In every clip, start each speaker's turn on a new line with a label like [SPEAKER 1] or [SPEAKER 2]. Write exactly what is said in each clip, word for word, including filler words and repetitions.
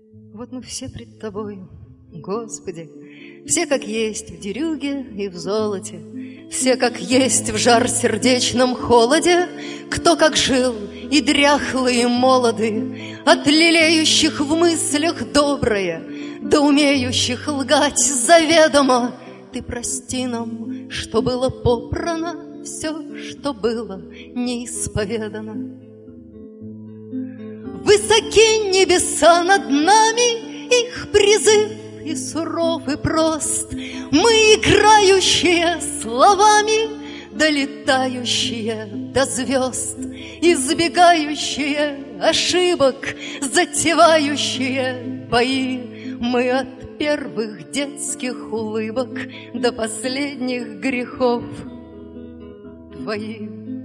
[SPEAKER 1] Вот мы все пред Тобою, Господи, все как есть в дерюге и в золоте, все как есть в жар сердечном холоде, кто как жил и дряхлые, и молоды, от лелеющих в мыслях доброе до умеющих лгать заведомо. Ты прости нам, что было попрано, все, что было неисповедано. Высоки небеса над нами, их призыв и суров, и прост. Мы, играющие словами, долетающие до звезд, избегающие ошибок, затевающие бои. Мы от первых детских улыбок до последних грехов твоих.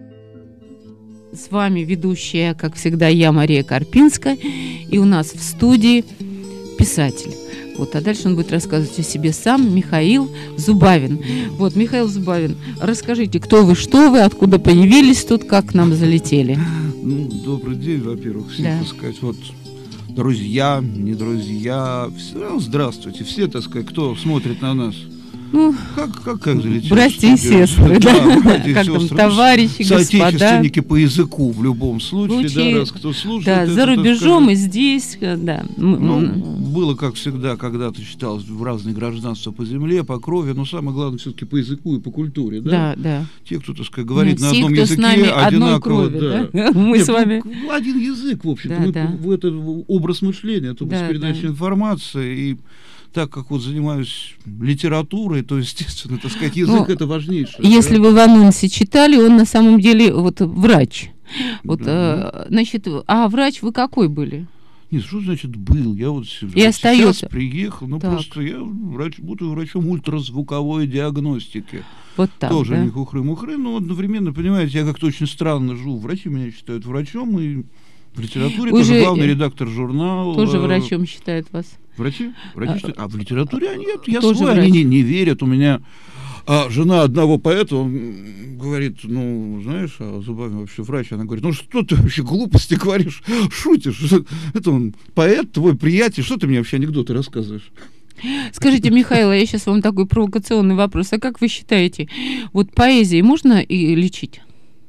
[SPEAKER 2] С вами ведущая, как всегда, я, Мария Карпинская, и у нас в студии писатель. Вот, а дальше он будет рассказывать о себе сам, Михаил Зубавин. Вот, Михаил Зубавин, расскажите, кто вы, что вы, откуда появились тут, как к нам залетели?
[SPEAKER 3] Ну, добрый день, во-первых, все,
[SPEAKER 2] да.
[SPEAKER 3] так сказать, вот, друзья, не друзья, все, здравствуйте, все, так сказать, кто смотрит на нас.
[SPEAKER 2] Ну,
[SPEAKER 3] как, как, как залетели?
[SPEAKER 2] братья и сестры, да,
[SPEAKER 3] да, братья и
[SPEAKER 2] как
[SPEAKER 3] сестры,
[SPEAKER 2] там, товарищи, господа.
[SPEAKER 3] Соотечественники по языку в любом случае,
[SPEAKER 2] Случаи,
[SPEAKER 3] да, раз кто слушает.
[SPEAKER 2] Да,
[SPEAKER 3] это,
[SPEAKER 2] за рубежом
[SPEAKER 3] сказать,
[SPEAKER 2] и здесь, да.
[SPEAKER 3] Ну, было, как всегда, когда-то считалось в разные гражданства по земле, по крови, но самое главное все-таки по языку и по культуре, да?
[SPEAKER 2] Да, да.
[SPEAKER 3] Те, кто, так сказать, говорит
[SPEAKER 2] ну,
[SPEAKER 3] на
[SPEAKER 2] все,
[SPEAKER 3] одном
[SPEAKER 2] кто
[SPEAKER 3] языке,
[SPEAKER 2] с нами
[SPEAKER 3] одинаково,
[SPEAKER 2] крови,
[SPEAKER 3] да.
[SPEAKER 2] да? Мы
[SPEAKER 3] Нет,
[SPEAKER 2] с вами...
[SPEAKER 3] ну, один язык, в общем-то,
[SPEAKER 2] да,
[SPEAKER 3] мы,
[SPEAKER 2] да.
[SPEAKER 3] в это образ мышления, это образ
[SPEAKER 2] да,
[SPEAKER 3] передачи
[SPEAKER 2] да.
[SPEAKER 3] информации, и так как вот занимаюсь литературой, то, естественно, так сказать, язык ну, это важнейшее.
[SPEAKER 2] Если да? вы в анонсе читали, он на самом деле вот врач. Вот,
[SPEAKER 3] да.
[SPEAKER 2] э, значит, а врач вы какой были?
[SPEAKER 3] Нет, что значит был? Я вот
[SPEAKER 2] И
[SPEAKER 3] сейчас
[SPEAKER 2] остается.
[SPEAKER 3] приехал, ну
[SPEAKER 2] так.
[SPEAKER 3] просто я врач, буду врачом ультразвуковой диагностики.
[SPEAKER 2] Вот так,
[SPEAKER 3] Тоже
[SPEAKER 2] да?
[SPEAKER 3] не хухры-мухры, но одновременно, понимаете, я как-то очень странно живу. Врачи меня считают врачом, и в литературе
[SPEAKER 2] Вы
[SPEAKER 3] тоже
[SPEAKER 2] же
[SPEAKER 3] главный редактор журнала.
[SPEAKER 2] Тоже врачом считают вас?
[SPEAKER 3] Врачи? Врачи а, считают. А в литературе нет, я
[SPEAKER 2] тоже
[SPEAKER 3] свой,
[SPEAKER 2] врач.
[SPEAKER 3] они не, не верят. У меня а, жена одного поэта, он говорит, ну, знаешь, а Зубавин вообще врач, она говорит, ну что ты вообще глупости говоришь, шутишь, это он поэт, твой приятель, что ты мне вообще анекдоты рассказываешь?
[SPEAKER 2] Скажите, Михаил, я сейчас вам такой провокационный вопрос, а как вы считаете, вот поэзией можно и лечить?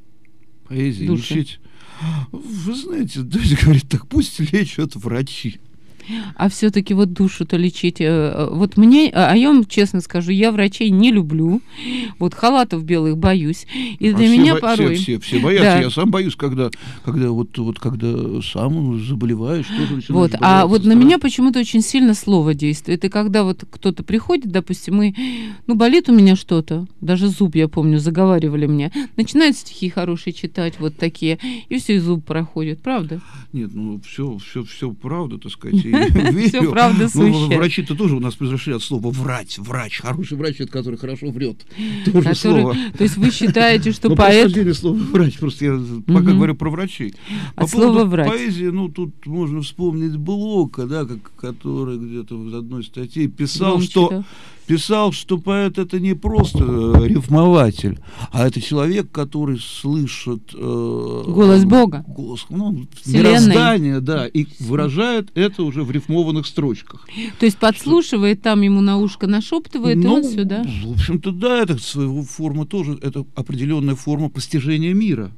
[SPEAKER 3] Поэзией лечить? Вы знаете, давайте говорить так, пусть лечат врачи.
[SPEAKER 2] А все-таки вот душу-то лечить. Вот мне, а я вам честно скажу, я врачей не люблю. Вот халатов белых боюсь. И для
[SPEAKER 3] а
[SPEAKER 2] меня
[SPEAKER 3] все,
[SPEAKER 2] порой...
[SPEAKER 3] Все, все, все боятся.
[SPEAKER 2] Да.
[SPEAKER 3] Я сам боюсь, когда, когда, вот, вот, когда сам заболеваешь. Тоже
[SPEAKER 2] вот. А вот на меня почему-то очень сильно слово действует. И когда вот кто-то приходит, допустим, мы, ну, болит у меня что-то, даже зуб, я помню, заговаривали мне, начинают стихи хорошие читать, вот такие, и все, и зуб проходит. Правда?
[SPEAKER 3] Нет, ну, все, все, все правда, так сказать.
[SPEAKER 2] Все правда сущее.
[SPEAKER 3] Врачи-то тоже у нас произошли от слова «врать», «врач». Хороший врач, это который хорошо врет. Тоже слово.
[SPEAKER 2] То есть вы считаете, что
[SPEAKER 3] но
[SPEAKER 2] поэт...
[SPEAKER 3] происхождение слова «врач», просто я пока говорю про врачей. По
[SPEAKER 2] От слова
[SPEAKER 3] поводу
[SPEAKER 2] «врать».
[SPEAKER 3] поэзии, ну, тут можно вспомнить Блока, да, как, который где-то в одной статье писал,
[SPEAKER 2] Громче,
[SPEAKER 3] что...
[SPEAKER 2] да.
[SPEAKER 3] Писал, что поэт — это не просто рифмователь, а это человек, который слышит э,
[SPEAKER 2] голос Бога,
[SPEAKER 3] голос, ну, мироздания, да, и выражает это уже в рифмованных строчках.
[SPEAKER 2] То есть подслушивает, там ему на ушко нашептывает,
[SPEAKER 3] ну,
[SPEAKER 2] и он сюда.
[SPEAKER 3] В общем-то, да, это своего форма тоже, это определенная форма постижения мира.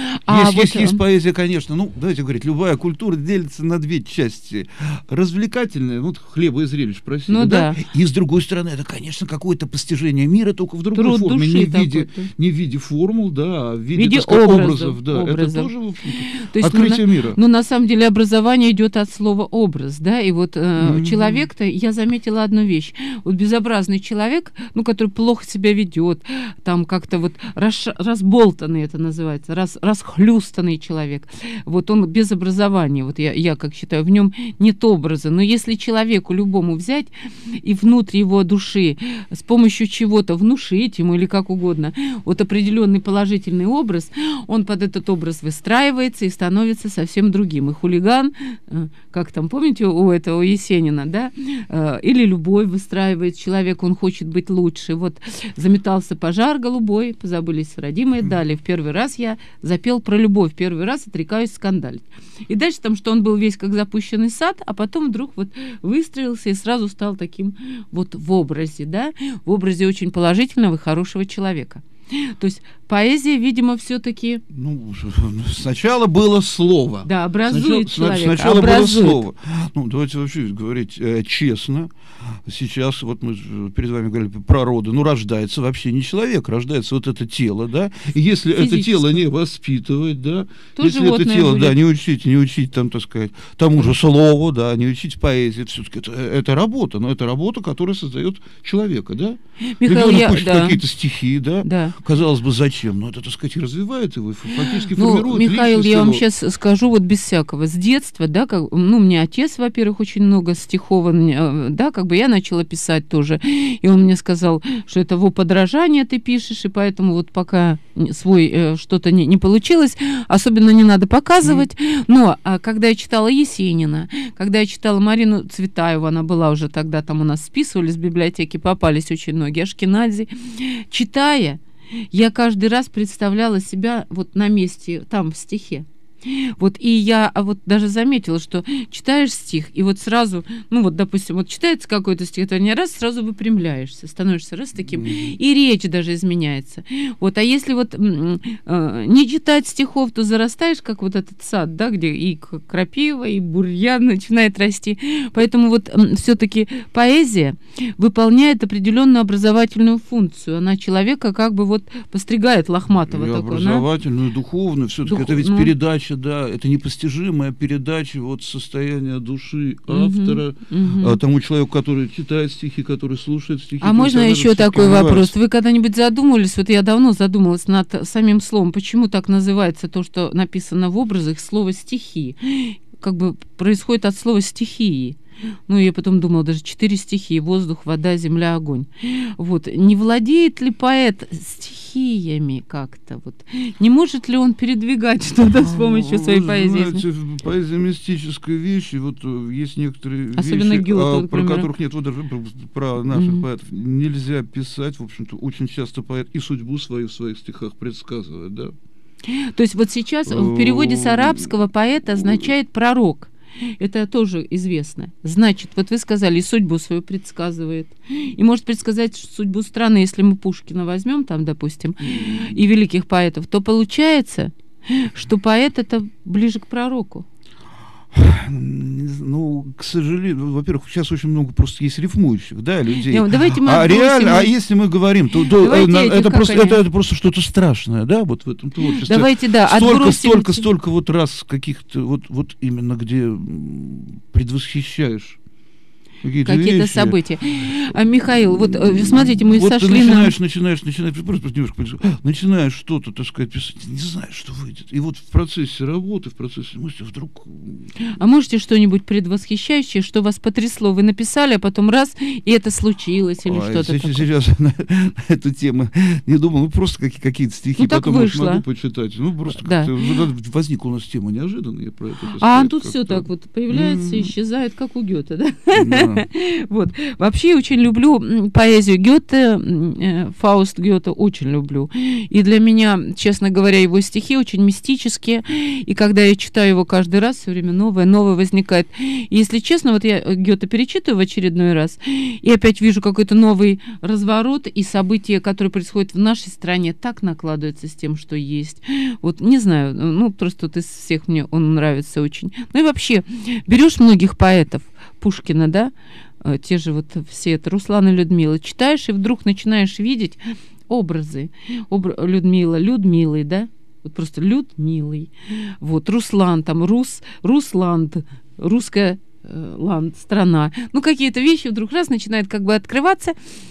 [SPEAKER 2] А
[SPEAKER 3] есть,
[SPEAKER 2] вот
[SPEAKER 3] есть, есть поэзия, конечно, ну, давайте говорить, любая культура делится на две части. Развлекательная, ну, хлеба и зрелищ, просили,
[SPEAKER 2] ну,
[SPEAKER 3] да?
[SPEAKER 2] да.
[SPEAKER 3] И, с другой стороны, это, конечно, какое-то постижение мира, только в другой
[SPEAKER 2] Труд
[SPEAKER 3] форме, не в, виде,
[SPEAKER 2] такой,
[SPEAKER 3] не в виде формул, да, а в виде,
[SPEAKER 2] виде
[SPEAKER 3] так сказать,
[SPEAKER 2] образов,
[SPEAKER 3] образов. Да.
[SPEAKER 2] образов.
[SPEAKER 3] Это тоже
[SPEAKER 2] То есть,
[SPEAKER 3] открытие
[SPEAKER 2] ну,
[SPEAKER 3] мира.
[SPEAKER 2] Ну, на самом деле, образование идет от слова «образ», да, и вот э,
[SPEAKER 3] Mm-hmm.
[SPEAKER 2] человек-то, я заметила одну вещь, вот безобразный человек, ну, который плохо себя ведет, там как-то вот раш, разболтанный это называется, раз, расхлюстанный человек, вот он без образования, вот я, я как считаю, в нем нет образа, но если человеку любому взять и внутрь его души с помощью чего-то внушить ему или как угодно, вот определенный положительный образ, он под этот образ выстраивается и становится совсем другим. И хулиган, как там, помните, у этого Есенина, да, или любой выстраивает человек, он хочет быть лучше. Вот заметался пожар голубой, позабылись родимые дали. В первый раз я запел про любовь первый раз, отрекаюсь скандалить. И дальше там, что он был весь как запущенный сад, а потом вдруг вот выстроился и сразу стал таким вот в образе, да, в образе очень положительного и хорошего человека. То есть поэзия, видимо, все-таки...
[SPEAKER 3] Ну, сначала было слово.
[SPEAKER 2] Да, образует
[SPEAKER 3] сначала,
[SPEAKER 2] человека.
[SPEAKER 3] Сначала
[SPEAKER 2] образует.
[SPEAKER 3] было слово. Ну, давайте вообще говорить э, честно. Сейчас, вот мы перед вами говорили про роды, ну, рождается вообще не человек, рождается вот это тело, да, и если это тело не воспитывать, да,
[SPEAKER 2] то
[SPEAKER 3] если это тело,
[SPEAKER 2] будет.
[SPEAKER 3] да, не учить, не учить, там, так сказать, тому же слову, да, не учить поэзии, все-таки это, это работа, но это работа, которая создает человека, да.
[SPEAKER 2] Михаил,
[SPEAKER 3] Ребенок
[SPEAKER 2] я,
[SPEAKER 3] учит
[SPEAKER 2] да.
[SPEAKER 3] какие-то стихи, да,
[SPEAKER 2] да,
[SPEAKER 3] казалось бы, зачем, но это, так сказать, развивает его, фактически
[SPEAKER 2] ну,
[SPEAKER 3] формирует
[SPEAKER 2] Михаил,
[SPEAKER 3] личность
[SPEAKER 2] я вам
[SPEAKER 3] его.
[SPEAKER 2] сейчас скажу вот без всякого, с детства, да, как, ну, у меня отец, во-первых, очень много стихов, он, да, как бы я начала писать тоже, и он мне сказал, что это во подражание ты пишешь, и поэтому вот пока свой э, что-то не, не получилось, особенно не надо показывать, mm. но а, когда я читала Есенина, когда я читала Марину Цветаеву, она была уже тогда, там у нас списывали с библиотеки, попались очень многие, Ашкенази, читая, я каждый раз представляла себя вот на месте, там, в стихе. Вот, и я а вот даже заметила, что читаешь стих, и вот сразу, ну вот, допустим, вот читается какое-то стихотворение, раз, сразу выпрямляешься, становишься раз таким, mm-hmm. и речь даже изменяется. Вот, а если вот э, не читать стихов, то зарастаешь, как вот этот сад, да, где и крапива, и бурьян начинает расти. Поэтому вот э, все-таки поэзия выполняет определенную образовательную функцию. Она человека как бы вот постригает лохматого.
[SPEAKER 3] И
[SPEAKER 2] такого,
[SPEAKER 3] образовательную, да? духовную, все-таки Дух... это ведь ну... передача, да, это непостижимая передача вот состояния души автора, угу, угу. тому человеку, который читает стихи, который слушает стихи.
[SPEAKER 2] А можно еще такой вопрос? Вы когда-нибудь задумывались, вот я давно задумалась над самим словом, почему так называется то, что написано в образах, слово «стихи», как бы происходит от слова «стихии». Ну, я потом думала, даже четыре стихии: воздух, вода, земля, огонь. Вот. Не владеет ли поэт стихиями как-то? Вот. Не может ли он передвигать что-то с помощью своей поэзии?
[SPEAKER 3] Знаете, поэзия мистическая вещь, и вот есть некоторые
[SPEAKER 2] особенно
[SPEAKER 3] вещи,
[SPEAKER 2] Гёте,
[SPEAKER 3] а, про которых нет, вот даже про, про наших mm-hmm. поэтов нельзя писать. В общем-то, очень часто поэт и судьбу свою в своих стихах предсказывает, да.
[SPEAKER 2] То есть вот сейчас в переводе с арабского поэт означает пророк. Это тоже известно. Значит, вот вы сказали, и судьбу свою предсказывает. И может предсказать судьбу страны, если мы Пушкина возьмем, там, допустим, и великих поэтов, то получается, что поэт — это ближе к пророку.
[SPEAKER 3] Ну, к сожалению, во-первых, сейчас очень много просто есть рифмующих, да, людей.
[SPEAKER 2] Не, давайте мы
[SPEAKER 3] а реально, а если мы говорим, то, то э, это, просто, это, это просто что-то страшное, да, вот в этом творчестве.
[SPEAKER 2] Давайте, да,
[SPEAKER 3] столько, столько, столько вот раз каких-то, вот, вот именно где предвосхищаешь какие-то,
[SPEAKER 2] какие-то события. А, Михаил, вот смотрите, мы
[SPEAKER 3] вот
[SPEAKER 2] сошли
[SPEAKER 3] ты начинаешь,
[SPEAKER 2] на...
[SPEAKER 3] начинаешь, начинаешь, просто немножко начинаешь что-то, так сказать, писать, не знаешь, что выйдет. И вот в процессе работы, в процессе мысли вдруг...
[SPEAKER 2] А можете что-нибудь предвосхищающее, что вас потрясло? Вы написали, а потом раз, и это случилось, или
[SPEAKER 3] Ой,
[SPEAKER 2] что-то
[SPEAKER 3] сейчас,
[SPEAKER 2] такое?
[SPEAKER 3] Сейчас на, на эту тему не думал, ну просто какие- какие-то стихи,
[SPEAKER 2] ну,
[SPEAKER 3] потом
[SPEAKER 2] вышло.
[SPEAKER 3] могу почитать. Ну просто
[SPEAKER 2] да.
[SPEAKER 3] возникла у нас тема неожиданная, я про это
[SPEAKER 2] А
[SPEAKER 3] сказать,
[SPEAKER 2] тут все так вот появляется,
[SPEAKER 3] mm-hmm.
[SPEAKER 2] исчезает, как у Гёте, да?
[SPEAKER 3] Да.
[SPEAKER 2] Вот. Вообще я очень люблю поэзию Гёте, Фауст Гёте очень люблю. И для меня, честно говоря, его стихи очень мистические. И когда я читаю его каждый раз, все время новое, новое возникает. И если честно, вот я Гёте перечитываю в очередной раз, и опять вижу какой-то новый разворот, и события, которые происходят в нашей стране, так накладываются с тем, что есть. Вот не знаю, ну просто вот из всех мне он нравится очень. Ну и вообще, берешь многих поэтов, Пушкина, да, те же вот все это, Руслан и Людмила, читаешь и вдруг начинаешь видеть образы. Обр... Людмила, Людмилой, да, вот просто Людмилой. Вот Руслан, там Рус, Русланд, русская э, ланд, страна. Ну какие-то вещи вдруг раз начинают как бы открываться,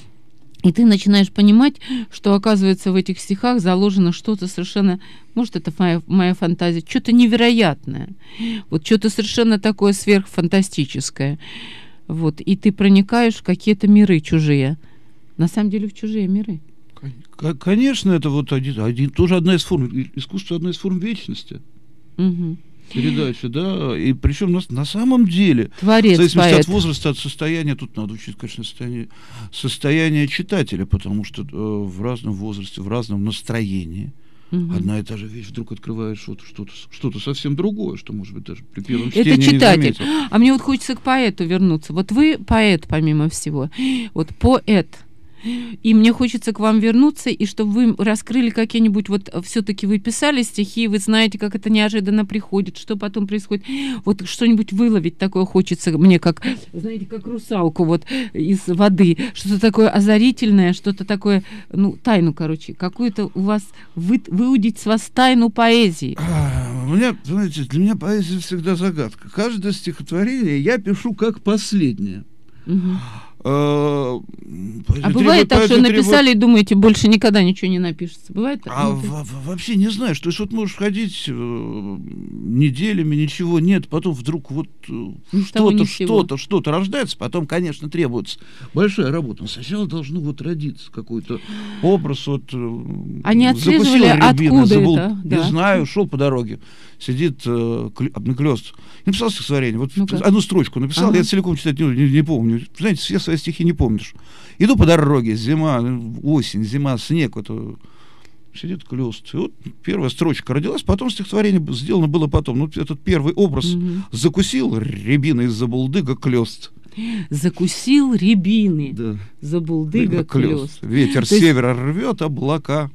[SPEAKER 2] и ты начинаешь понимать, что, оказывается, в этих стихах заложено что-то совершенно, может, это моя, моя фантазия, что-то невероятное, вот что-то совершенно такое сверхфантастическое. Вот, и ты проникаешь в какие-то миры чужие. На самом деле в чужие миры.
[SPEAKER 3] Конечно, это вот один, один, тоже одна из форм, искусство одна из форм вечности.
[SPEAKER 2] Угу.
[SPEAKER 3] Передача, да, и причем на, на самом деле,
[SPEAKER 2] творец,
[SPEAKER 3] в зависимости
[SPEAKER 2] поэт.
[SPEAKER 3] от возраста, от состояния, тут надо учить, конечно, состояние, состояние читателя, потому что э, в разном возрасте, в разном настроении
[SPEAKER 2] Угу.
[SPEAKER 3] Одна и та же вещь вдруг открывает что-то, что-то, что-то совсем другое, что, может быть, даже при первом
[SPEAKER 2] Это
[SPEAKER 3] чтении
[SPEAKER 2] читатель.
[SPEAKER 3] не заметил.
[SPEAKER 2] А мне вот хочется к поэту вернуться. Вот вы поэт, помимо всего. Вот поэт. И мне хочется к вам вернуться, и чтобы вы раскрыли какие-нибудь, вот все-таки вы писали стихи, вы знаете, как это неожиданно приходит, что потом происходит. Вот что-нибудь выловить такое хочется мне, как, знаете, как русалку вот из воды. Что-то такое озарительное, что-то такое, ну, тайну, короче, какую-то у вас, вы, выудить с вас тайну поэзии.
[SPEAKER 3] А, у меня, знаете, для меня поэзия всегда загадка. Каждое стихотворение я пишу как последнее.
[SPEAKER 2] Угу.
[SPEAKER 3] А,
[SPEAKER 2] а бывает так, что написали и думаете, больше никогда ничего не напишется? Бывает так?
[SPEAKER 3] А в- вообще не знаешь. То есть вот можешь ходить э, неделями, ничего нет, потом вдруг вот э, что-то, что-то, что-то рождается, потом, конечно, требуется большая работа. Но сначала должно вот родиться какой-то образ. Вот, э,
[SPEAKER 2] а не отслеживали,
[SPEAKER 3] рябины,
[SPEAKER 2] откуда
[SPEAKER 3] забыл,
[SPEAKER 2] это?
[SPEAKER 3] Не
[SPEAKER 2] Да.
[SPEAKER 3] знаю, шел по дороге, сидит э, обныклёст. Написал стихотворение, вот
[SPEAKER 2] Ну-ка.
[SPEAKER 3] одну строчку написал,
[SPEAKER 2] Ага.
[SPEAKER 3] я целиком читать не, не, не помню. Знаете, все свои стихи не помнишь. Иду по дороге, зима, осень, зима, снег, это сидит клёст. И вот первая строчка родилась, потом стихотворение сделано было потом. Ну, этот первый образ
[SPEAKER 2] Угу.
[SPEAKER 3] закусил рябина из-за булдыга клёст.
[SPEAKER 2] Закусил рябины,
[SPEAKER 3] Да.
[SPEAKER 2] забулдыга клёст.
[SPEAKER 3] Ветер с
[SPEAKER 2] То есть-
[SPEAKER 3] севера рвет облака.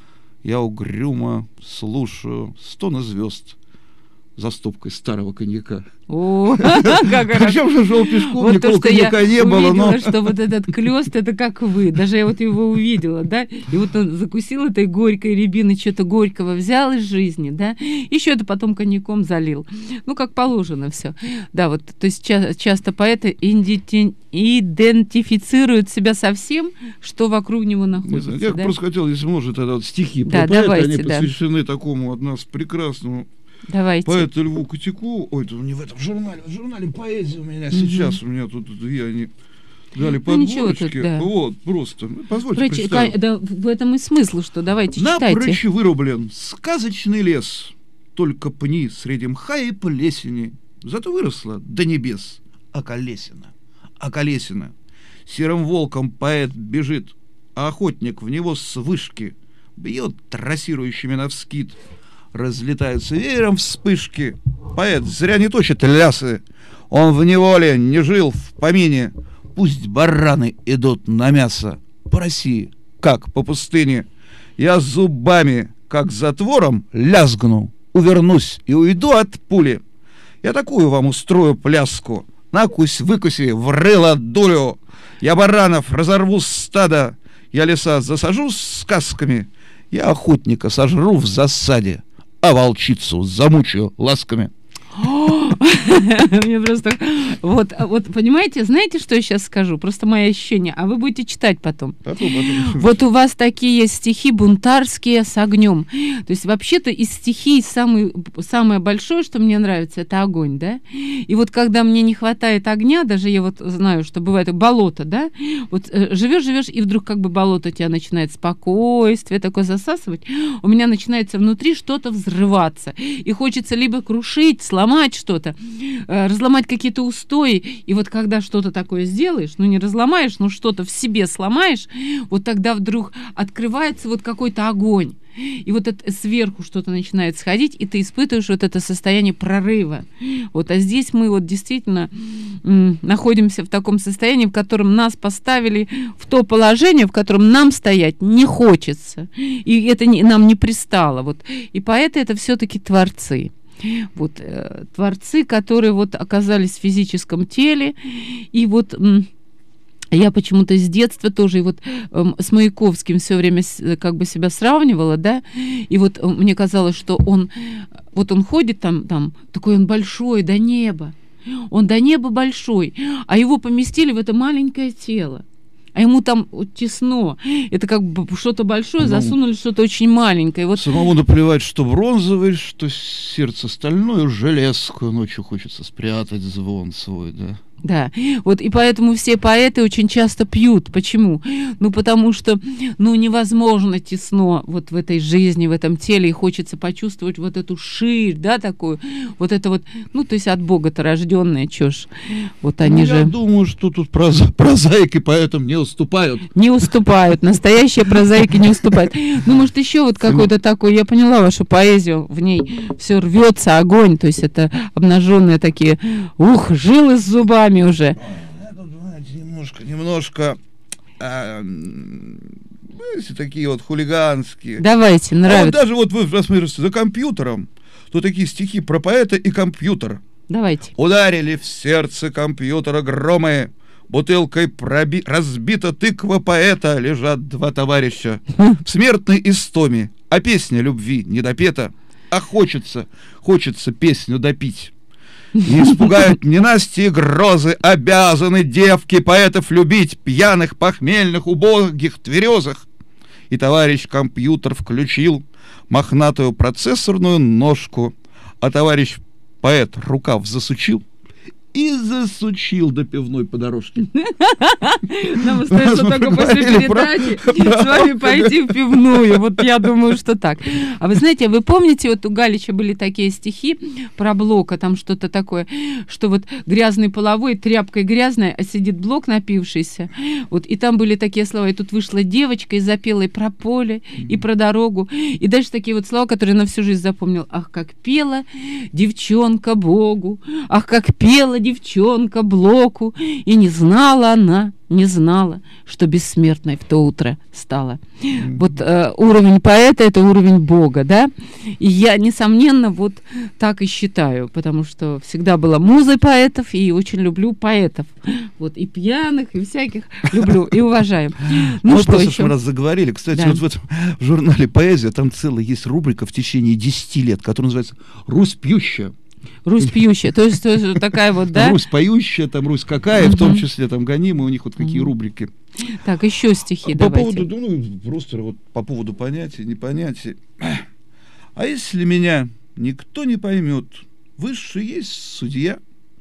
[SPEAKER 3] Я угрюмо слушаю стоны звезд за стопкой старого коньяка.
[SPEAKER 2] О, как хорошо.
[SPEAKER 3] Причем же шел пешком,
[SPEAKER 2] Вот то,
[SPEAKER 3] никакого
[SPEAKER 2] что я
[SPEAKER 3] коньяка не было,
[SPEAKER 2] увидела,
[SPEAKER 3] но...
[SPEAKER 2] что вот этот клёст, это как вы. Даже я вот его увидела, да, и вот он закусил этой горькой рябины, что-то горького взял из жизни, да, еще это потом коньяком залил. Ну, как положено все. Да, вот, то есть ча- часто поэты иденти- идентифицируют себя со всем, что вокруг него
[SPEAKER 3] Не
[SPEAKER 2] находится,
[SPEAKER 3] знаю, я
[SPEAKER 2] да?
[SPEAKER 3] просто хотел, если может, тогда вот стихи
[SPEAKER 2] Да,
[SPEAKER 3] про поэта,
[SPEAKER 2] давайте,
[SPEAKER 3] они
[SPEAKER 2] да.
[SPEAKER 3] посвящены такому от нас прекрасному
[SPEAKER 2] Давайте.
[SPEAKER 3] поэту Льву Котяку. Ой, это не в этом журнале, в журнале поэзии у меня
[SPEAKER 2] Мгм.
[SPEAKER 3] сейчас, у меня тут две они дали
[SPEAKER 2] Ну, ничего
[SPEAKER 3] подборочки.
[SPEAKER 2] тут, да.
[SPEAKER 3] Вот, просто, позвольте
[SPEAKER 2] Прочи-
[SPEAKER 3] прочитаю.
[SPEAKER 2] ка- да, в этом и смысл, что давайте читайте.
[SPEAKER 3] Напрочь вырублен сказочный лес, только пни среди мха и плесени, зато выросла до небес околесина, околесина. Серым волком поэт бежит, а охотник в него с вышки бьет трассирующими навскид. Разлетаются веером вспышки. Поэт зря не точит лясы, он в неволе не жил в помине. Пусть бараны идут на мясо по России, как по пустыне. Я зубами, как затвором, лязгну, увернусь и уйду от пули. Я такую вам устрою пляску, накусь-выкуси, в рыло дулю. Я баранов разорву с стада, я леса засажу с сказками, я охотника сожру в засаде, а волчицу замучаю ласками.
[SPEAKER 2] Мне просто... Вот, а вот, понимаете, знаете, что я сейчас скажу? Просто мои ощущения. А вы будете читать потом.
[SPEAKER 3] Потом, потом.
[SPEAKER 2] Вот у вас такие стихи бунтарские с огнем. То есть вообще-то из стихий самый, самое большое, что мне нравится, это огонь, да? И вот когда мне не хватает огня, даже я вот знаю, что бывает болото, да? Вот э, живешь-живешь, и вдруг как бы болото тебя начинает спокойствие такое засасывать, у меня начинается внутри что-то взрываться. И хочется либо крушить, сломать что-то, э, разломать какие-то устои. И вот когда что-то такое сделаешь, ну не разломаешь, но что-то в себе сломаешь, вот тогда вдруг открывается вот какой-то огонь. И вот это сверху что-то начинает сходить, и ты испытываешь вот это состояние прорыва. Вот, а здесь мы вот действительно м, находимся в таком состоянии, в котором нас поставили в то положение, в котором нам стоять не хочется. И это не, нам не пристало. Вот. И поэты — это все-таки творцы. Вот, э, творцы, которые вот оказались в физическом теле, и вот... М, я почему-то с детства тоже и вот э, с Маяковским все время с, как бы себя сравнивала, да, и вот э, мне казалось, что он, вот он ходит там, там, такой он большой, до неба, он до неба большой, а его поместили в это маленькое тело. А ему там вот тесно. Это как бы что-то большое,
[SPEAKER 3] Ну,
[SPEAKER 2] засунули что-то очень маленькое. Вот
[SPEAKER 3] самому наплевать, что бронзовый, что сердце стальное, железку. Ночью хочется спрятать звон свой, да.
[SPEAKER 2] Да, вот и поэтому все поэты очень часто пьют. Почему? Ну, потому что, ну, невозможно тесно вот в этой жизни, в этом теле, и хочется почувствовать вот эту ширь, да, такую, вот это вот, ну, то есть от Бога-то рожденные, чё ж, вот они
[SPEAKER 3] ну,
[SPEAKER 2] же...
[SPEAKER 3] Я думаю, что тут проза- прозаики поэтам не уступают.
[SPEAKER 2] Не уступают, настоящие прозаики не уступают. Ну, может, еще вот какой-то такой, я поняла вашу поэзию, в ней все рвется, огонь, то есть это обнаженные такие, ух, жилы с зубами уже.
[SPEAKER 3] Это, знаете, немножко, немножко, а, знаете, такие вот хулиганские.
[SPEAKER 2] Давайте,
[SPEAKER 3] А вот
[SPEAKER 2] нравится.
[SPEAKER 3] даже вот вы рассмотрите за компьютером, то такие стихи про поэта и компьютер.
[SPEAKER 2] Давайте.
[SPEAKER 3] Ударили в сердце компьютера громы, бутылкой проби... разбита тыква поэта, лежат два товарища в смертной истоме, а песня любви не допета, а хочется, хочется песню допить. Не испугают ненастье грозы, обязаны девки поэтов любить, пьяных, похмельных, убогих, тверезых. И товарищ компьютер включил мохнатую процессорную ножку, а товарищ поэт рукав засучил и засучил до пивной по дорожке.
[SPEAKER 2] Нам остается только после передачи с вами пойти в пивную. Вот я думаю, что так. А вы знаете, вы помните, вот у Галича были такие стихи про Блока, там что-то такое, что вот грязный половой, тряпкой грязной, а сидит Блок напившийся. Вот, и там были такие слова. И тут вышла девочка и запела и про поле, и про дорогу. И дальше такие вот слова, которые я на всю жизнь запомнил. Ах, как пела девчонка Богу, ах, как пела девчонка Блоку, и не знала она, не знала, что бессмертной в то утро стала. Mm-hmm. Вот э, уровень поэта — это уровень Бога, да? И я, несомненно, вот так и считаю, потому что всегда была музой поэтов, и очень люблю поэтов. Вот и пьяных, и всяких люблю, и уважаю. Ну,
[SPEAKER 3] ну
[SPEAKER 2] что
[SPEAKER 3] просто
[SPEAKER 2] еще?
[SPEAKER 3] Мы раз заговорили. Кстати,
[SPEAKER 2] да.
[SPEAKER 3] вот в этом в журнале «Поэзия» там целая есть рубрика в течение десяти лет, которая называется «Русь пьющая».
[SPEAKER 2] Русь пьющая, то есть, то есть такая вот, да?
[SPEAKER 3] Русь поющая, там Русь какая, uh-huh. в том числе там гонимые, у них вот какие uh-huh. рубрики.
[SPEAKER 2] Так, еще стихи
[SPEAKER 3] по
[SPEAKER 2] давайте.
[SPEAKER 3] Поводу, ну, просто вот по поводу понятия, непонятия. А если меня никто не поймет, высший есть судья,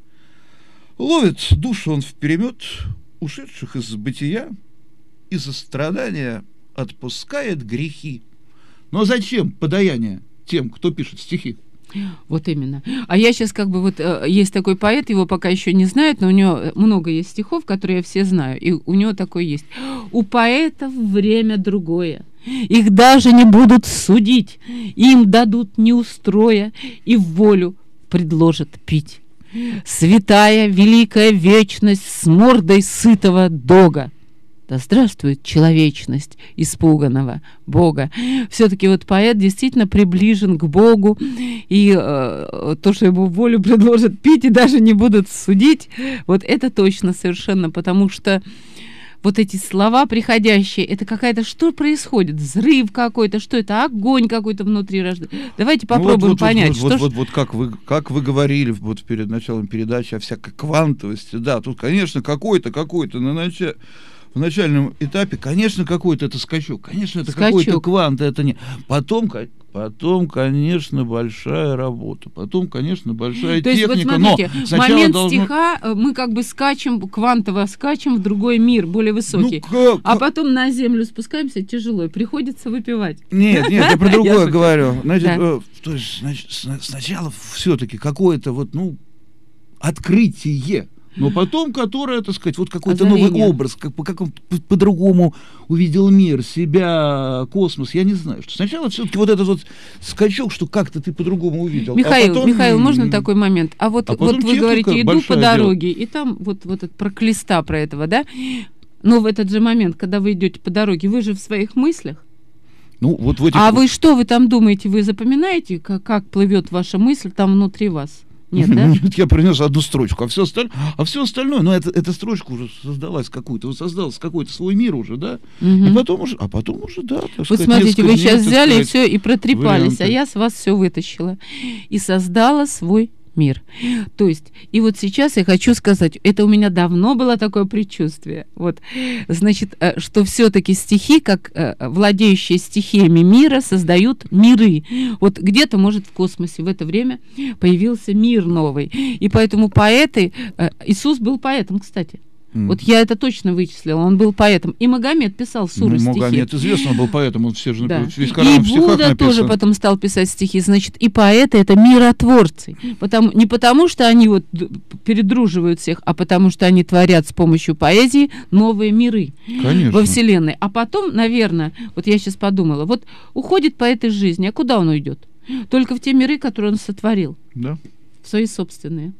[SPEAKER 3] ловит душу он вперемет ушедших из бытия и за страдания отпускает грехи. Но зачем подаяние тем, кто пишет стихи?
[SPEAKER 2] Вот именно. А я сейчас как бы вот э, есть такой поэт, его пока еще не знают, но у него много есть стихов, которые я все знаю, и у него такой есть. У поэтов время другое, их даже не будут судить, им дадут неустроя и в волю предложат пить. Святая великая вечность с мордой сытого дога. Да здравствует человечность испуганного Бога. Все-таки вот поэт действительно приближен к Богу, и э, то, что ему волю предложат пить и даже не будут судить, вот это точно совершенно, потому что вот эти слова приходящие, это какая-то, что происходит? Взрыв какой-то, что это? Огонь какой-то внутри рождается. Давайте попробуем
[SPEAKER 3] ну, вот,
[SPEAKER 2] понять.
[SPEAKER 3] Вот,
[SPEAKER 2] что
[SPEAKER 3] вот,
[SPEAKER 2] ж...
[SPEAKER 3] вот, вот как, вы, как вы говорили вот перед началом передачи о всякой квантовости, да, тут, конечно, какой-то, какой-то на начале... В начальном этапе, конечно, какой-то это скачок, конечно, это скачок. Какой-то квант, это не... Потом, потом, конечно, большая работа, потом, конечно, большая
[SPEAKER 2] То
[SPEAKER 3] техника,
[SPEAKER 2] есть, вот смотрите,
[SPEAKER 3] но сначала
[SPEAKER 2] момент
[SPEAKER 3] должно...
[SPEAKER 2] стиха мы как бы скачем, квантово скачем в другой мир, более высокий,
[SPEAKER 3] ну, как...
[SPEAKER 2] а потом на землю спускаемся тяжело, и приходится выпивать.
[SPEAKER 3] Нет, нет, я про другое говорю. Значит,
[SPEAKER 2] да.
[SPEAKER 3] э, то есть, значит, сначала все-таки какое-то вот, ну, открытие, но потом, которое, так сказать, вот какой-то
[SPEAKER 2] Озарение.
[SPEAKER 3] Новый образ, как, как он по-другому увидел мир, себя, космос, я не знаю. Что сначала все-таки вот этот вот скачок, что как-то ты по-другому увидел.
[SPEAKER 2] Михаил,
[SPEAKER 3] а потом...
[SPEAKER 2] Михаил, можно такой момент? А вот,
[SPEAKER 3] а
[SPEAKER 2] вот вы говорите, иду по
[SPEAKER 3] дело.
[SPEAKER 2] дороге, и там вот, вот этот проклеста про этого, да? Но в этот же момент, когда вы идете по дороге, вы же в своих мыслях.
[SPEAKER 3] Ну, вот в этих...
[SPEAKER 2] А вы что, вы там думаете, вы запоминаете, как, как плывет ваша мысль там внутри вас? Нет, да?
[SPEAKER 3] Нет, я принес одну строчку, а все остальное, а все остальное, ну, это, эта строчка уже создалась какую-то, создался какой-то свой мир уже, да,
[SPEAKER 2] угу.
[SPEAKER 3] и потом уже, а потом уже, да. Так
[SPEAKER 2] вы
[SPEAKER 3] сказать,
[SPEAKER 2] смотрите, вы сейчас
[SPEAKER 3] дней,
[SPEAKER 2] взяли
[SPEAKER 3] сказать,
[SPEAKER 2] и все, и протрепались,
[SPEAKER 3] варианты.
[SPEAKER 2] А я с вас все вытащила и создала свой мир. То есть, и вот сейчас я хочу сказать, это у меня давно было такое предчувствие, вот, значит, что все-таки стихи, как владеющие стихиями мира, создают миры. Вот где-то, может, в космосе в это время появился мир новый. И поэтому поэты, Иисус был поэтом, кстати. Mm. Вот я это точно вычислила, он был поэтом. И Магомед писал суры,
[SPEAKER 3] ну,
[SPEAKER 2] стихи.
[SPEAKER 3] Магомед известно, он был поэтом, он все же
[SPEAKER 2] да.
[SPEAKER 3] весь Коран в стихах
[SPEAKER 2] И Будда тоже потом стал писать стихи. Значит, и поэты — это миротворцы. Потому, не потому, что они вот передруживают всех, а потому, что они творят с помощью поэзии новые миры. Конечно. Во Вселенной. А потом, наверное, вот я сейчас подумала, вот уходит поэт из жизни, а куда он уйдет? Только в те миры, которые он сотворил.
[SPEAKER 3] Да.
[SPEAKER 2] В свои собственные.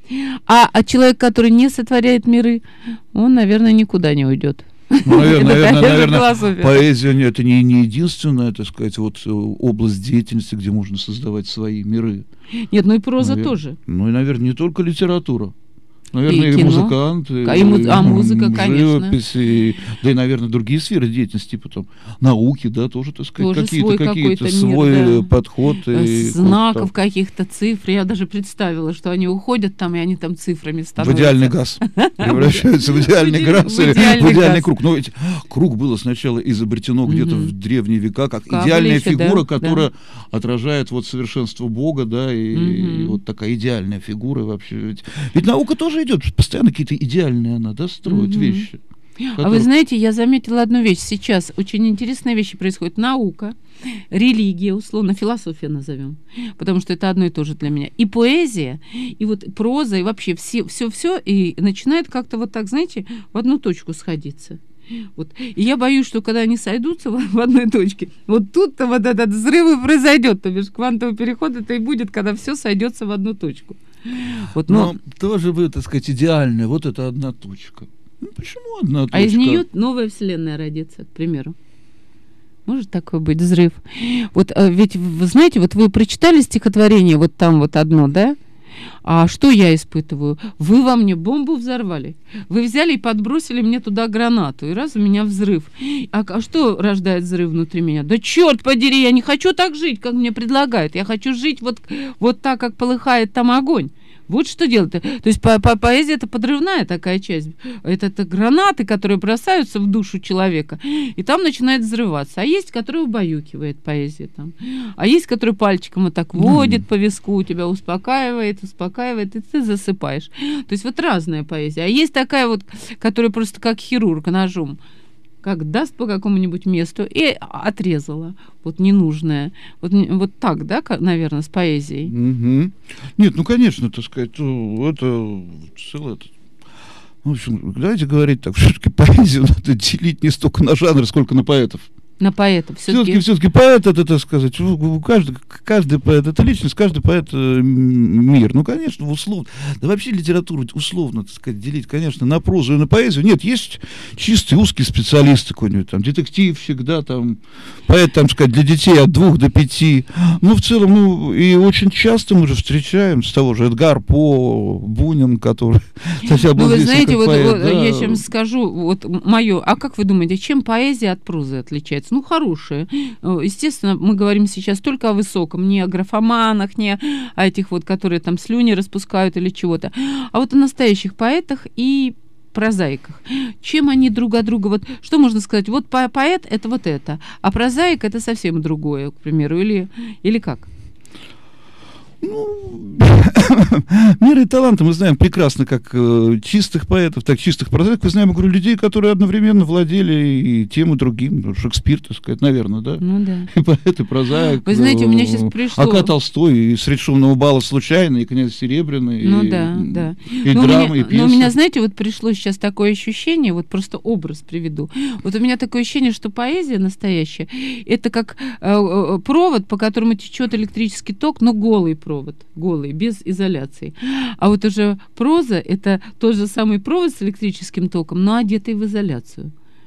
[SPEAKER 2] А, а человек, который не сотворяет миры, он, наверное, никуда не уйдет.
[SPEAKER 3] Ну, наверное, наверное, наверное поэзия это не, не единственная, так сказать, вот область деятельности, где можно создавать свои миры.
[SPEAKER 2] Нет, ну и проза
[SPEAKER 3] наверное, тоже. Ну и, наверное, не только литература. Наверное, и, и музыкант, и,
[SPEAKER 2] а, и, му- а музыка,
[SPEAKER 3] живопись, конечно. И, да и, наверное, другие сферы деятельности, потом науки, да, тоже, так сказать, тоже какие-то, свой, какие-то свой мир, да. подход. И
[SPEAKER 2] знаков каких-то, цифр. Я даже представила, что они уходят там, и они там цифрами становятся.
[SPEAKER 3] В идеальный газ. Превращаются в идеальный газ или в идеальный круг. Но ведь круг было сначала изобретено где-то в древние века, как идеальная фигура, которая отражает вот совершенство Бога, да, и вот такая идеальная фигура вообще. Ведь наука тоже идет, постоянно какие-то идеальные она, да, строит mm-hmm. вещи.
[SPEAKER 2] Которые... А вы знаете, я заметила одну вещь. Сейчас очень интересные вещи происходят. Наука, религия, условно, философия назовем, потому что это одно и то же для меня. И поэзия, и вот проза, и вообще все-все, и начинает как-то вот так, знаете, в одну точку сходиться. Вот. И я боюсь, что когда они сойдутся в, в одной точке, вот тут-то вот этот взрыв и произойдет, то бишь квантовый переход это и будет, когда все сойдется в одну точку.
[SPEAKER 3] Вот, но... но тоже вы, так сказать, идеальная, вот это одна точка. Ну, почему одна точка?
[SPEAKER 2] А из нее новая вселенная родится, к примеру. Может такое быть взрыв? Вот ведь вы знаете, вот вы прочитали стихотворение, вот там вот одно, да? А что я испытываю? Вы во мне бомбу взорвали. Вы взяли и подбросили мне туда гранату. И раз у меня взрыв. А, а что рождает взрыв внутри меня? Да черт подери, я не хочу так жить, как мне предлагают. Я хочу жить вот, вот так, как полыхает там огонь. Вот что делать. То есть по, по, поэзия — это подрывная такая часть. Это, это гранаты, которые бросаются в душу человека, и там начинает взрываться. А есть, которые убаюкивает поэзия там. А есть, который пальчиком вот так водит mm. по виску, тебя успокаивает, успокаивает, и ты засыпаешь. То есть вот разная поэзия. А есть такая вот, которая просто как хирург ножом, как даст по какому-нибудь месту и отрезала, вот ненужное. Вот, вот так, да, наверное, с поэзией?
[SPEAKER 3] Угу. Нет, ну, конечно, так сказать, это целое... В общем, давайте говорить так, все-таки поэзию надо делить не столько на жанр, сколько на поэтов.
[SPEAKER 2] На поэтов.
[SPEAKER 3] Все-таки, все-таки поэт, это, так сказать, каждый, каждый поэт — это личность, каждый поэт — мир. Ну, конечно, условно. Да вообще литературу условно, так сказать, делить, конечно, на прозу и на поэзию. Нет, есть чистый узкий специалист какой-нибудь, там, детективщик, да, там, поэт, там, сказать, для детей от двух до пяти. Ну, в целом, ну, и очень часто мы же встречаем с того же Эдгар По, Бунин, который...
[SPEAKER 2] Ну, вы знаете, вот, поэт, вот да. я чем скажу, вот мое, а как вы думаете, чем поэзия от прозы отличается? Ну, хорошие. Естественно, мы говорим сейчас только о высоком, не о графоманах, не о этих вот, которые там слюни распускают или чего-то, а вот о настоящих поэтах и прозаиках. Чем они друг от друга, вот что можно сказать, вот по- поэт — это вот это, а прозаик — это совсем другое, к примеру, или, или как?
[SPEAKER 3] Ну, мир и таланты мы знаем прекрасно, как э, чистых поэтов, так чистых прозаиков. Мы знаем, я говорю, людей, которые одновременно владели и тем, и другим. Шекспир, так сказать, наверное, да?
[SPEAKER 2] Ну да.
[SPEAKER 3] И поэт, и прозаик.
[SPEAKER 2] Вы знаете, у меня сейчас пришло...
[SPEAKER 3] А.К. Толстой, и «Средь шумного бала случайно», и «Князь Серебряный»,
[SPEAKER 2] ну,
[SPEAKER 3] и,
[SPEAKER 2] да, да.
[SPEAKER 3] и
[SPEAKER 2] но
[SPEAKER 3] драма,
[SPEAKER 2] меня,
[SPEAKER 3] и пьеса.
[SPEAKER 2] Но у меня, знаете, вот пришло сейчас такое ощущение, вот просто образ приведу. Вот у меня такое ощущение, что поэзия настоящая — это как э, провод, по которому течет электрический ток, но голый провод, голый, без изоляции. А вот уже проза — это тот же самый провод с электрическим током, но одетый в изоляцию.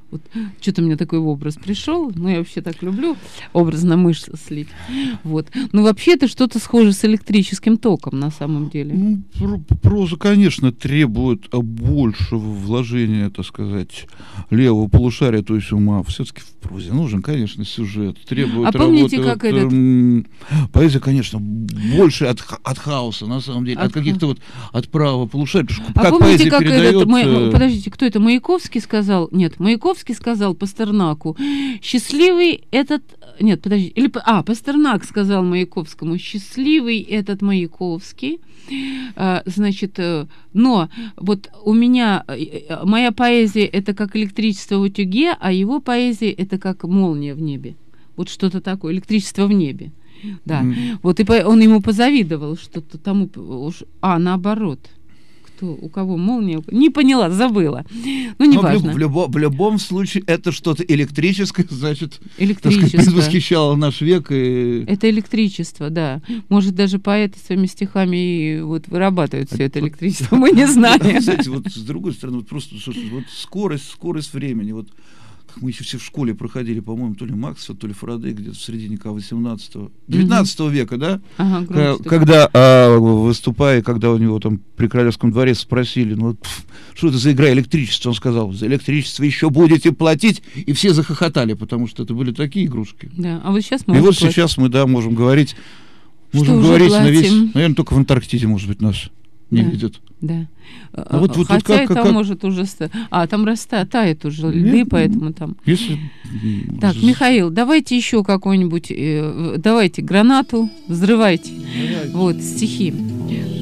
[SPEAKER 2] Вот что-то у меня такой образ пришел. Ну, я вообще так люблю образно мышцы слить. Вот. Ну, вообще это что-то схоже с электрическим током на самом деле.
[SPEAKER 3] Ну, проза, конечно, требует большего вложения, так сказать, левого полушария, то есть ума. Все-таки в прозе нужен, конечно, сюжет. Требует
[SPEAKER 2] а помните,
[SPEAKER 3] работы.
[SPEAKER 2] как
[SPEAKER 3] Вот,
[SPEAKER 2] этот...
[SPEAKER 3] эм, поэзия, конечно, больше от, от хаоса, на самом деле, от,
[SPEAKER 2] От
[SPEAKER 3] каких-то вот от правого полушария.
[SPEAKER 2] А
[SPEAKER 3] Как
[SPEAKER 2] помните,
[SPEAKER 3] поэзия
[SPEAKER 2] как
[SPEAKER 3] передает...
[SPEAKER 2] этот... Ма-
[SPEAKER 3] э,
[SPEAKER 2] Подождите, кто это? Маяковский сказал? Нет, Маяковский сказал Пастернаку: счастливый этот... Нет, подожди. Или... А, Пастернак сказал Маяковскому: счастливый этот Маяковский. А, значит, но вот у меня... Моя поэзия — это как электричество в утюге, а его поэзия — это как молния в небе. Вот что-то такое. Электричество в небе. Да. Mm. Вот и по... он ему позавидовал, что-то тому... А, наоборот. Кто, у кого молния? Не поняла, забыла. Ну, неважно.
[SPEAKER 3] В, любо, в любом случае, это что-то электрическое, значит,
[SPEAKER 2] электричество.
[SPEAKER 3] предвосхищало наш век. И...
[SPEAKER 2] Это электричество, да. Может, даже поэты своими стихами и вот вырабатывают все это электричество, мы не знаем.
[SPEAKER 3] Знаете, вот с другой стороны, вот просто слушайте, вот скорость, скорость времени, вот мы еще все в школе проходили, по-моему, то ли Максвелл, то ли Фарадей, где-то в середине восемнадцатого, девятнадцатого века, да?
[SPEAKER 2] Ага, громче,
[SPEAKER 3] когда, а, выступая, когда у него там при Королевском дворе спросили, ну, пф, что это за игра электричество, он сказал: за электричество еще будете платить, и все захохотали, потому что это были такие игрушки.
[SPEAKER 2] Да, а вот сейчас
[SPEAKER 3] мы И вот платить. Сейчас мы, да, можем говорить, можем
[SPEAKER 2] что
[SPEAKER 3] говорить на весь, наверное, только в Антарктиде, может быть, нас не
[SPEAKER 2] да.
[SPEAKER 3] видят.
[SPEAKER 2] Да.
[SPEAKER 3] А вот, вот,
[SPEAKER 2] Хотя
[SPEAKER 3] вот как,
[SPEAKER 2] и там
[SPEAKER 3] как...
[SPEAKER 2] может уже... А, там растает, тает уже льды,
[SPEAKER 3] Нет,
[SPEAKER 2] поэтому там...
[SPEAKER 3] Если...
[SPEAKER 2] Так, Михаил, давайте еще какой-нибудь... Э, давайте гранату, взрывайте. Давайте. Вот, стихи.